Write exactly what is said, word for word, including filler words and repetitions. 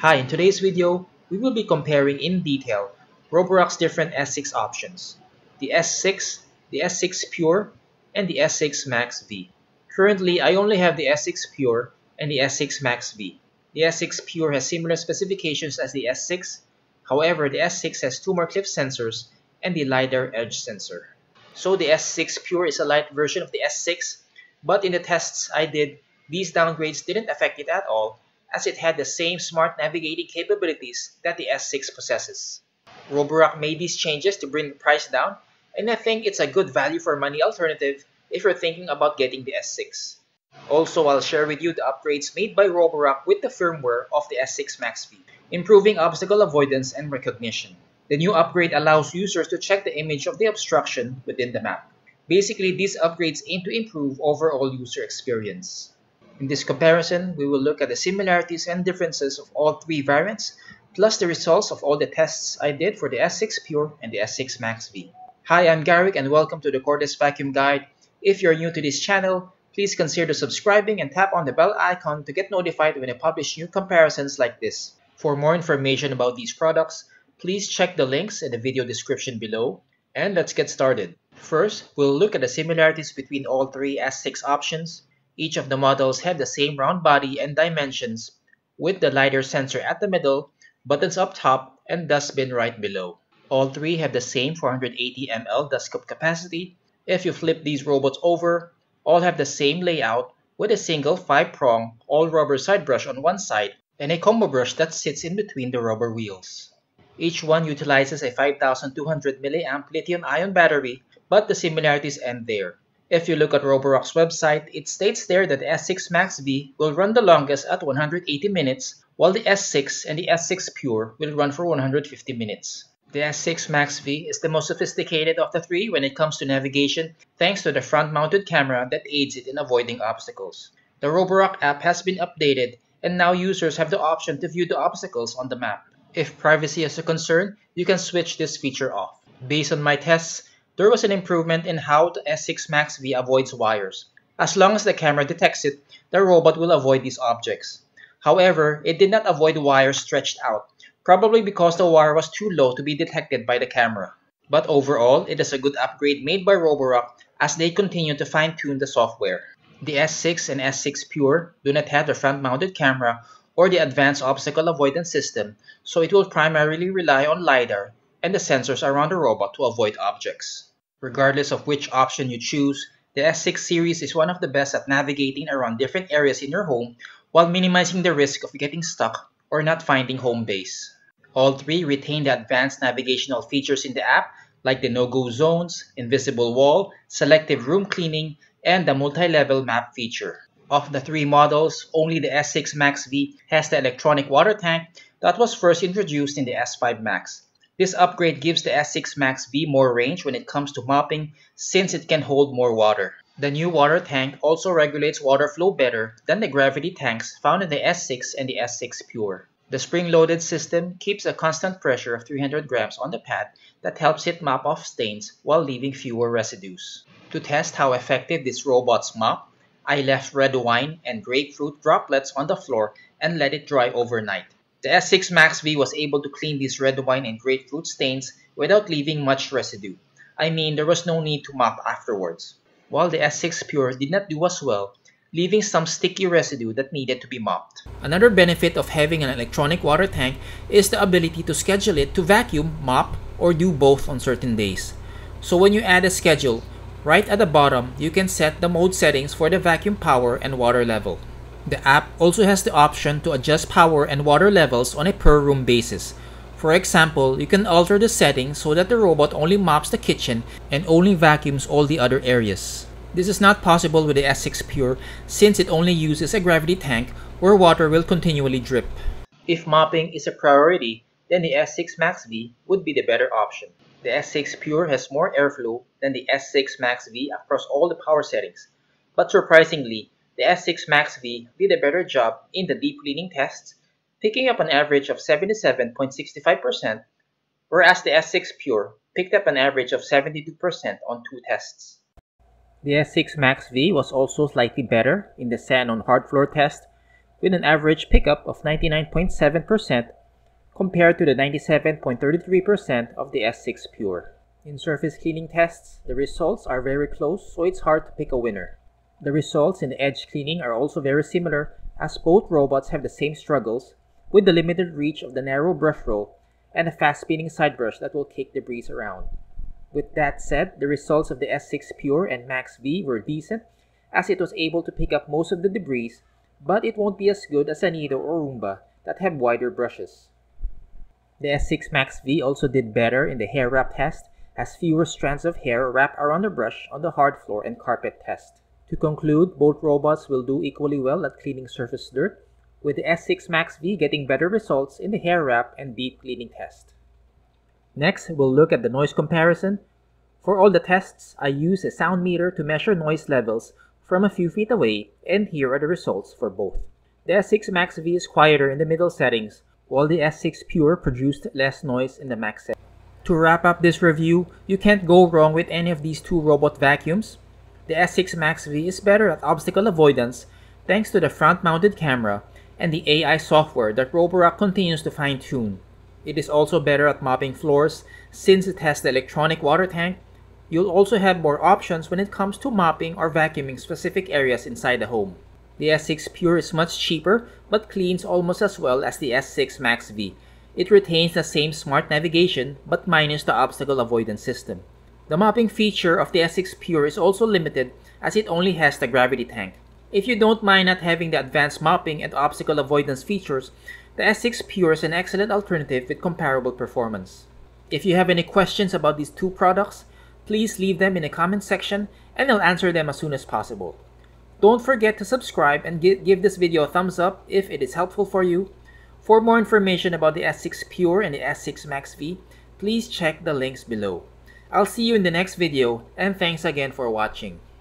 Hi, in today's video, we will be comparing in detail Roborock's different S six options, the S six, the S six Pure, and the S six MaxV. Currently, I only have the S six Pure and the S six MaxV. The S six Pure has similar specifications as the S six, however, the S six has two more clip sensors and the LIDAR edge sensor. So the S six Pure is a light version of the S six, but in the tests I did, these downgrades didn't affect it at all, as it had the same smart navigating capabilities that the S six possesses. Roborock made these changes to bring the price down, and I think it's a good value for money alternative if you're thinking about getting the S six. Also, I'll share with you the upgrades made by Roborock with the firmware of the S six MaxV, improving obstacle avoidance and recognition. The new upgrade allows users to check the image of the obstruction within the map. Basically, these upgrades aim to improve overall user experience. In this comparison, we will look at the similarities and differences of all three variants, plus the results of all the tests I did for the S six Pure and the S six MaxV. Hi, I'm Garrick and welcome to the Cordless Vacuum Guide. If you're new to this channel, please consider subscribing and tap on the bell icon to get notified when I publish new comparisons like this. For more information about these products, please check the links in the video description below. And let's get started. First, we'll look at the similarities between all three S six options. Each of the models have the same round body and dimensions, with the LiDAR sensor at the middle, buttons up top, and dustbin right below. All three have the same four hundred eighty milliliter dust cup capacity. If you flip these robots over, all have the same layout with a single five prong all-rubber side brush on one side and a combo brush that sits in between the rubber wheels. Each one utilizes a five thousand two hundred milliamp lithium-ion battery, but the similarities end there. If you look at Roborock's website, it states there that the S six MaxV will run the longest at one hundred eighty minutes, while the S six and the S six Pure will run for one hundred fifty minutes. The S six MaxV is the most sophisticated of the three when it comes to navigation, thanks to the front-mounted camera that aids it in avoiding obstacles. The Roborock app has been updated, and now users have the option to view the obstacles on the map. If privacy is a concern, you can switch this feature off. Based on my tests, there was an improvement in how the S six MaxV avoids wires. As long as the camera detects it, the robot will avoid these objects. However, it did not avoid wires stretched out, probably because the wire was too low to be detected by the camera. But overall, it is a good upgrade made by Roborock as they continue to fine-tune the software. The S six and S six Pure do not have the front-mounted camera or the advanced obstacle avoidance system, so it will primarily rely on LiDAR and the sensors around the robot to avoid objects. Regardless of which option you choose, the S six series is one of the best at navigating around different areas in your home while minimizing the risk of getting stuck or not finding home base. All three retain the advanced navigational features in the app like the no-go zones, invisible wall, selective room cleaning, and the multi-level map feature. Of the three models, only the S six MaxV has the electronic water tank that was first introduced in the S five Max. This upgrade gives the S six MaxV more range when it comes to mopping since it can hold more water. The new water tank also regulates water flow better than the gravity tanks found in the S six and the S six Pure. The spring-loaded system keeps a constant pressure of three hundred grams on the pad that helps it mop off stains while leaving fewer residues. To test how effective this robot's mop, I left red wine and grapefruit droplets on the floor and let it dry overnight. The S six MaxV was able to clean these red wine and grapefruit stains without leaving much residue. I mean, there was no need to mop afterwards. While the S six Pure did not do as well, leaving some sticky residue that needed to be mopped. Another benefit of having an electronic water tank is the ability to schedule it to vacuum, mop, or do both on certain days. So when you add a schedule, right at the bottom, you can set the mode settings for the vacuum power and water level. The app also has the option to adjust power and water levels on a per room basis. For example, you can alter the settings so that the robot only mops the kitchen and only vacuums all the other areas. This is not possible with the S six Pure since it only uses a gravity tank where water will continually drip. If mopping is a priority, then the S six MaxV would be the better option. The S six Pure has more airflow than the S six MaxV across all the power settings, but surprisingly, the S six MaxV did a better job in the deep cleaning tests, picking up an average of seventy-seven point six five percent, whereas the S six Pure picked up an average of seventy-two percent on two tests. The S six MaxV was also slightly better in the sand on hard floor test, with an average pickup of ninety-nine point seven percent compared to the ninety-seven point three three percent of the S six Pure. In surface cleaning tests, the results are very close, so it's hard to pick a winner. The results in the edge cleaning are also very similar, as both robots have the same struggles, with the limited reach of the narrow brush roll and a fast spinning side brush that will kick debris around. With that said, the results of the S six Pure and MaxV were decent, as it was able to pick up most of the debris, but it won't be as good as a Nido or Roomba that have wider brushes. The S six MaxV also did better in the hair wrap test, as fewer strands of hair wrap around the brush on the hard floor and carpet test. To conclude, both robots will do equally well at cleaning surface dirt, with the S six MaxV getting better results in the hair wrap and deep cleaning test. Next, we'll look at the noise comparison. For all the tests, I use a sound meter to measure noise levels from a few feet away, and here are the results for both. The S six MaxV is quieter in the middle settings, while the S six Pure produced less noise in the max setting. To wrap up this review, you can't go wrong with any of these two robot vacuums. The S six MaxV is better at obstacle avoidance thanks to the front-mounted camera and the A I software that Roborock continues to fine-tune. It is also better at mopping floors since it has the electronic water tank. You'll also have more options when it comes to mopping or vacuuming specific areas inside the home. The S six Pure is much cheaper but cleans almost as well as the S six MaxV. It retains the same smart navigation but minus the obstacle avoidance system. The mopping feature of the S six Pure is also limited as it only has the gravity tank. If you don't mind not having the advanced mopping and obstacle avoidance features, the S six Pure is an excellent alternative with comparable performance. If you have any questions about these two products, please leave them in the comment section and I'll answer them as soon as possible. Don't forget to subscribe and give this video a thumbs up if it is helpful for you. For more information about the S six Pure and the S six MaxV, please check the links below. I'll see you in the next video, and thanks again for watching.